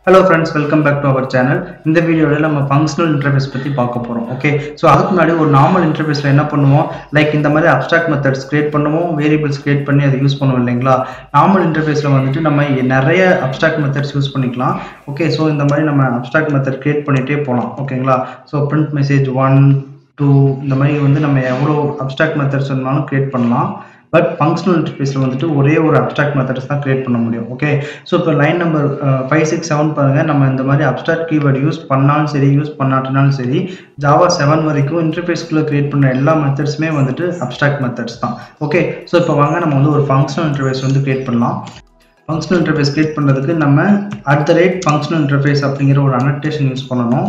Hello friends, welcome back to our channel. In this video, we will functional interface பத்தி பார்க்க போறோம். Okay, so அதுக்கு முன்னாடி ஒரு normal interfaceல என்ன பண்ணுவோம், like இந்த மாதிரி abstract methods create பண்ணுவோம், variables create பண்ணி அதை யூஸ் பண்ணுவோம் இல்லைங்களா. normal interfaceல வந்துட்டு நம்ம நிறைய abstract methods யூஸ் பண்ணிக்கலாம். Okay, so இந்த மாதிரி நம்ம abstract method create பண்ணிட்டே போலாம். ஓகேங்களா. so print message 1 2 இந்த மாதிரி வந்து நம்ம எவ்வளவு abstract methods வேணாலும் create பண்ணலாம். But functional interface வந்துட்டு ஒரே ஒரு abstract methods தான் create பண்ண முடியும். ஓகே, ஸோ இப்போ லைன் நம்பர் 5 6 7 பாருங்க, நம்ம இந்த மாதிரி abstract keyword யூஸ் பண்ணாலும் சரி யூஸ் பண்ணாட்டினாலும் சரி ஜாவா 7 வரைக்கும் இன்டர்ஃபேஸ்க்குள்ள கிரியேட் பண்ண எல்லா மெத்தட்ஸுமே வந்துட்டு abstract methods தான். ஓகே, ஸோ இப்போ வாங்க நம்ம வந்து ஒரு functional interface வந்து கிரியேட் பண்ணலாம். functional interface கிரியேட் பண்ணுறதுக்கு நம்ம @functional interface அப்படிங்கிற ஒரு annotation யூஸ் பண்ணணும்.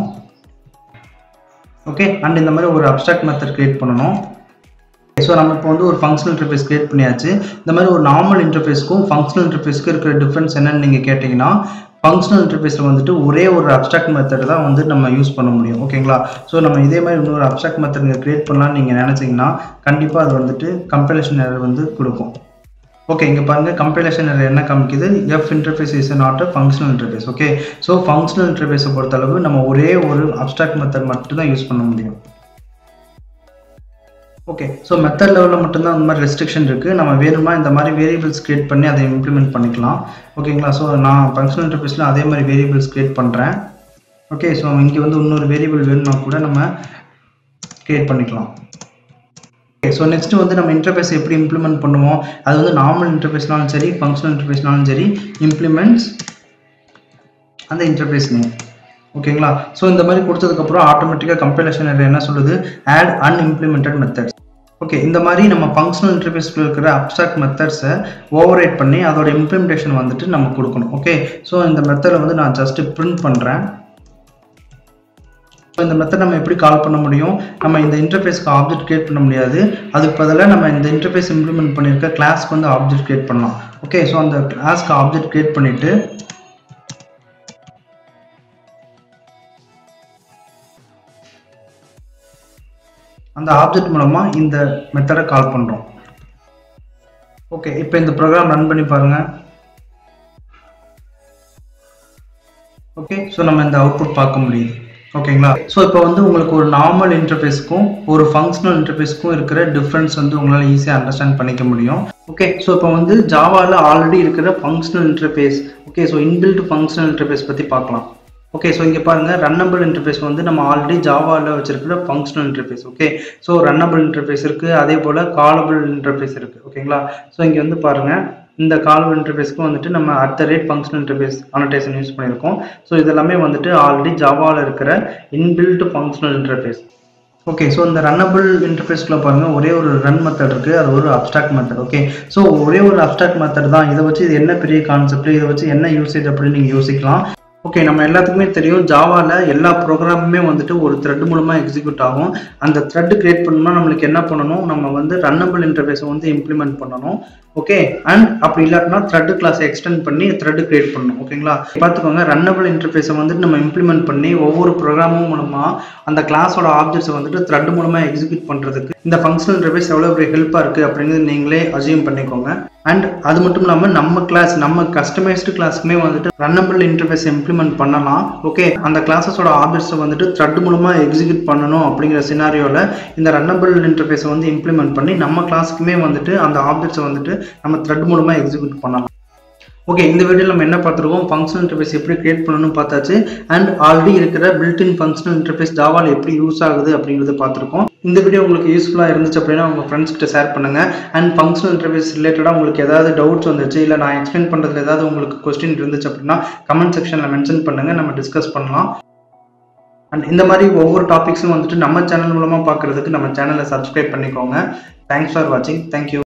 ஓகே, அண்ட் இந்த மாதிரி ஒரு abstract method கிரியேட் பண்ணணும். ஸோ நம்ம இப்போ வந்து ஒரு ஃபங்க்ஷனல் இன்டர்ஃபேஸ் கிரியேட் பண்ணியாச்சு. இந்த மாதிரி ஒரு நார்மல் இன்டர்ஃபேஸ்க்கும் ஃபங்க்ஷனல் இன்டர்ஃபேஸ்க்கு இருக்கிற டிஃப்ரென்ஸ் என்னன்னு நீங்கள் கேட்டிங்கன்னா, ஃபங்க்ஷனல் இன்டர்ஃபேஸில் வந்துட்டு ஒரே ஒரு அப்ஸ்ட்ராக்ட் மெத்தட் தான் வந்து நம்ம யூஸ் பண்ண முடியும். ஓகேங்களா. ஸோ நம்ம இதே மாதிரி இன்னொரு அப்ஸ்ட்ராக்ட் மெத்தட் நீங்கள் கிரியேட் பண்ணலாம்னு நீங்கள் நினச்சிங்கன்னா கண்டிப்பாக அது வந்துட்டு கம்பைலேஷன் எரர் வந்து கொடுக்கும். ஓகே, இங்கே பாருங்கள் கம்பைலேஷன் எரர் என்ன காமிக்குது, F interface is not a functional interface. Okay, so functional இன்டர்ஃபேஸை பொறுத்தளவு நம்ம ஒரே ஒரு அப்ஸ்ட்ராக்ட் மெத்தட் மட்டும் தான் யூஸ் பண்ண முடியும். ஓகே, ஸோ மெத்தட் லெவலில் மட்டும்தான் இந்த மாதிரி ரெஸ்ட்ரிக்ஷன் இருக்குது. நம்ம வேணுமா இந்த மாதிரி வேரியபிள்ஸ் கிரியேட் பண்ணி அதை இம்ப்ளிமெண்ட் பண்ணிக்கலாம். ஓகேங்களா. ஸோ நான் ஃபங்க்ஷனல் இன்டர்ஃபேஸில் அதே மாதிரி வேரியபிள்ஸ் கிரியேட் பண்ணுறேன். ஓகே, ஸோ இங்கே வந்து இன்னொரு வேரியபிள் வேணும்னா கூட நம்ம கிரியேட் பண்ணிக்கலாம். ஓகே, ஸோ நெக்ஸ்ட் வந்து நம்ம இன்டர்ஃபேஸ் எப்படி இம்ப்ளிமெண்ட் பண்ணுவோம், அது வந்து நார்மல் இன்டர்ஃபேஸ்னாலும் சரி ஃபங்க்ஷனல் இன்டர்ஃபேஸ்னாலும் சரி இம்ப்ளிமெண்ட்ஸ் அந்த இன்டர்ஃபேஸ் நேம். ஓகேங்களா. ஸோ இந்த மாதிரி கொடுத்ததுக்கப்புறம் ஆட்டோமேட்டிக்காக கம்பைலேஷன் என்ன சொல்லுது, ஆட் அன்இம்ப்ளிமெண்டட் மெத்தட்ஸ். ஓகே, இந்த மாதிரி நம்ம ஃபங்க்ஷனல் இன்டர்ஃபேஸ்ல இருக்கிற அப்ஸ்ட்ராக்ட் மெத்தட்ஸை ஓவர்ரைட் பண்ணி அதோட இம்ப்ளிமெண்டேஷன் வந்துட்டு நம்ம கொடுக்கணும். ஓகே, ஸோ இந்த மெத்தடை வந்து நான் ஜஸ்ட் பிரிண்ட் பண்ணுறேன். இந்த மெத்தட் நம்ம எப்படி கால் பண்ண முடியும், நம்ம இந்த இன்டர்ஃபேஸ்க்கு ஆப்ஜெக்ட் கிரியேட் பண்ண முடியாது, அதுக்கு பதிலாக நம்ம இந்த இன்டர்ஃபேஸ் இம்ப்ளிமெண்ட் பண்ணியிருக்க கிளாஸ்க்கு வந்து ஆப்ஜெக்ட் கிரியேட் பண்ணலாம். ஓகே, ஸோ அந்த கிளாஸ்க்கு ஆப்ஜெக்ட் கிரியேட் பண்ணிவிட்டு அந்த ஆப்ஜெக்ட் மூலமா இந்த மெத்தடை கால் பண்றோம். ஓகே, இப்போ இந்த ப்ரோக்ராம் ரன் பண்ணி பாருங்க. ஓகே, ஸோ நம்ம இந்த அவுட்புட் பார்க்க முடியுது. ஓகேங்களா. ஸோ இப்போ வந்து உங்களுக்கு ஒரு நார்மல் இன்டர்ஃபேஸ்க்கும் ஒரு ஃபங்க்ஷனல் இன்டர்ஃபேஸ்க்கும் இருக்கிற டிஃப்ரென்ஸ் வந்து உங்களால் ஈஸியாக அண்டர்ஸ்டாண்ட் பண்ணிக்க முடியும். ஓகே, ஸோ இப்போ வந்து ஜாவாவில் ஆல்ரெடி இருக்கிற functional interface, okay, so inbuilt functional interface பற்றி பார்க்கலாம். ஓகே, ஸோ இங்கே பாருங்கள் ரன்னபிள் இன்டர்ஃபேஸ் வந்து நம்ம ஆல்ரெடி ஜாவாவில் வச்சிருக்கிற functional interface. Okay, so runnable interface இருக்குது, அதே போல் காலபிள் இன்டர்ஃபேஸ் இருக்குது. ஓகேங்களா. ஸோ இங்கே வந்து பாருங்கள் இந்த காலபிள் இன்டர்ஃபேஸ்க்கு வந்துட்டு நம்ம @ஃபங்க்ஷனல் இன்டர்ஃபேஸ் அனோடேஷன் யூஸ் பண்ணியிருக்கோம். ஸோ இதெல்லாமே வந்துட்டு ஆல்ரெடி ஜாவாவில் இருக்கிற inbuilt functional interface. Okay, so இந்த ரன்னபிள் இன்டர்ஃபேஸ்க்குள்ள பாருங்கள் ஒரே ஒரு ரன் மெத்தட் இருக்குது, அது ஒரு அப்ஸ்ட்ராக்ட் மெத்தட். ஓகே, ஸோ ஒரே ஒரு அப்ஸ்ட்ராக்ட் மெத்தட் தான், இதை வச்சு இது என்ன பெரிய கான்செப்ட், இதை வச்சு என்ன யூசேஜ் அப்படின்னு நீங்கள் யோசிக்கலாம். ஓகே, நம்ம எல்லாத்துக்குமே தெரியும் ஜாவாவில் எல்லா ப்ரோக்ராமுமே வந்துட்டு ஒரு த்ரெட் மூலமாக எக்ஸிக்யூட் ஆகும். அந்த த்ரெட் கிரியேட் பண்ணணும்னா நம்மளுக்கு என்ன பண்ணணும், நம்ம வந்து ரன்னபிள் இன்டர்ஃபேஸை வந்து இம்ப்ளிமெண்ட் பண்ணணும். ஓகே, அண்ட் அப்படி இல்லாட்டினா த்ரெட் கிளாஸை எக்ஸ்டெண்ட் பண்ணி த்ரெட் கிரியேட் பண்ணணும். ஓகேங்களா. பார்த்துக்கோங்க, ரன்னபிள் இன்டர்ஃபேஸை வந்துட்டு நம்ம இம்ப்ளிமெண்ட் பண்ணி ஒவ்வொரு ப்ரோக்ராமும் மூலமாக அந்த கிளாஸோட ஆப்ஜெக்ட்ஸை வந்துட்டு த்ரெட் மூலமாக எக்ஸிக்யூட் பண்ணுறதுக்கு இந்த ஃபங்க்ஷனல் இன்டர்ஃபேஸ் எவ்வளோ பெரிய ஹெல்ப்பாக இருக்குது அப்படிங்கிறது நீங்களே அசியூம் பண்ணிக்கோங்க. அண்ட் அது மட்டும் இல்லாமல் நம்ம கிளாஸ், நம்ம கஸ்டமைஸ்டு கிளாஸுக்குமே வந்துட்டு ரன்னபிள் இன்டர்ஃபேஸ் இம்ப்ளிமெண்ட் பண்ணலாம். ஓகே, அந்த கிளாஸஸோட ஆப்ஜெக்ட்ஸை வந்துட்டு த்ரெட் மூலமாக எக்ஸிக்யூட் பண்ணணும் அப்படிங்கிற சினாரியோவில் இந்த ரன்னபிள் இன்டர்ஃபேஸை வந்து இம்ப்ளிமெண்ட் பண்ணி நம்ம கிளாஸுக்குமே வந்துட்டு அந்த ஆப்ஜெக்ட்ஸை வந்துட்டு நம்ம த்ரெட் மூலமாக எக்ஸிக்யூட் பண்ணலாம். ஓகே, இந்த வீடியோவில் நம்ம என்ன பார்த்துருக்கோம், ஃபங்க்ஷனல் இன்டர்ஃபேஸ் எப்படி கிரியேட் பண்ணணும்னு பார்த்தாச்சு. அண்ட் ஆல்ரெடி இருக்கிற பில்ட்-இன் ஃபங்க்ஷனல் இன்டர்ஃபேஸ் ஜாவாவில் எப்படி யூஸ் ஆகுது அப்படிங்கிறது பார்த்துருக்கோம். இந்த வீடியோ உங்களுக்கு யூஸ்ஃபுல்லாக இருந்துச்சு அப்படின்னா உங்கள் ஃப்ரெண்ட்ஸ் கிட்ட ஷேர் பண்ணுங்கள். அண்ட் ஃபங்க்ஷனல் இன்டர்ஃபேஸ் ரிலேட்டடாக உங்களுக்கு ஏதாவது டவுட்ஸ் வந்துச்சு, இல்லை நான் எக்ஸ்பிளைன் பண்ணுறதுல ஏதாவது உங்களுக்கு கொஸ்டின் இருந்துச்சு அப்படின்னா கமெண்ட் செக்ஷனில் மென்ஷன் பண்ணுங்கள், நம்ம டிஸ்கஸ் பண்ணலாம். அண்ட் இந்த மாதிரி ஒவ்வொரு டாபிக்ஸும் வந்துட்டு நம்ம சேனல் மூலமாக பார்க்குறதுக்கு நம்ம சேனலை சப்ஸ்கிரைப் பண்ணிக்கோங்க. தேங்க்ஸ் ஃபார் வாட்சிங். தேங்க்யூ.